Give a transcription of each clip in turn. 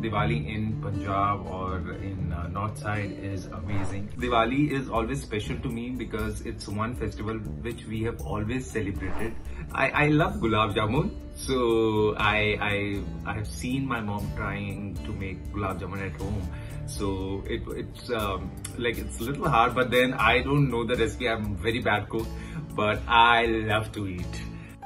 Diwali in Punjab or in north side is amazing. Diwali is always special to me because it's one festival which we have always celebrated. I love gulab jamun, so I have seen my mom trying to make gulab jamun at home. So it's it's a little hard, but then I don't know the recipe. I'm very bad cook, but I love to eat.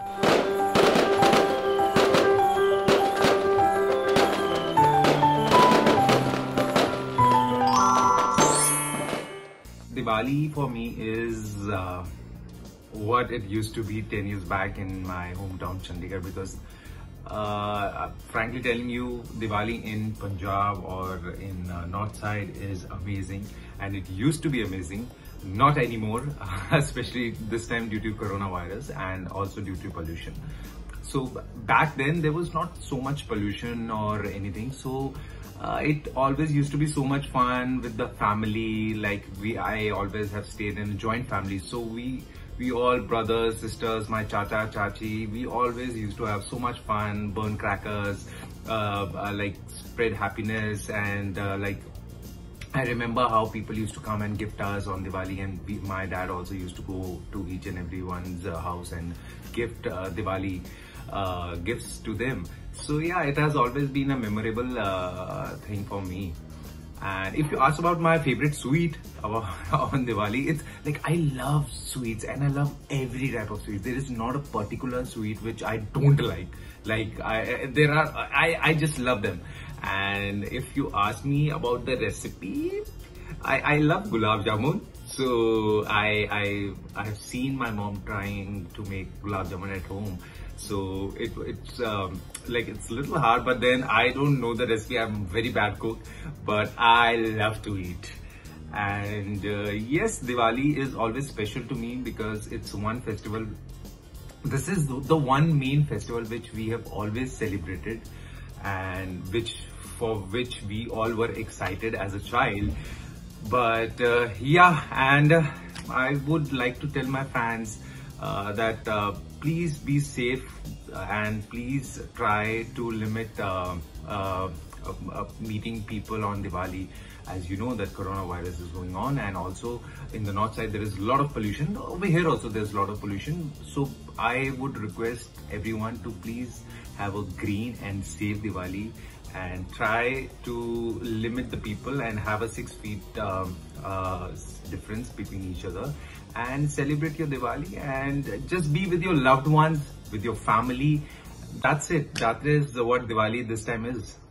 Diwali for me is what it used to be 10 years back in my hometown Chandigarh, because frankly telling you, Diwali in Punjab or in north side is amazing, and it used to be amazing. Not anymore, especially this time due to coronavirus and also due to pollution. So back then there was not so much pollution or anything, so it always used to be so much fun with the family. I always have stayed in a joint family, so we all brothers, sisters, my chacha, chachi, we always used to have so much fun, burn crackers, spread happiness, and I remember how people used to come and gift us on Diwali, and my dad also used to go to each and everyone's house and gift Diwali gifts to them. So yeah, it has always been a memorable thing for me. And if you ask about my favorite sweet on Diwali, it's I love sweets and I love every type of sweet. There is not a particular sweet which I don't like. I just love them. And if you ask me about the recipe, I love gulab jamun. So I have seen my mom trying to make gulab jamun at home. So it's a little hard, but then I don't know the recipe. I'm very bad cook, but I love to eat. And yes, Diwali is always special to me because it's one festival. This is the one main festival which we have always celebrated, and for which we all were excited as a child. But yeah, and I would like to tell my fans that please be safe and please try to limit meeting people on Diwali, as you know that coronavirus is going on, and also in the north side there is a lot of pollution. Over here also there's a lot of pollution. So I would request everyone to please have a green and safe Diwali, and try to limit the people and have a 6 feet difference between each other, and celebrate your Diwali and just be with your loved ones, with your family. That's it. That is what Diwali this time is.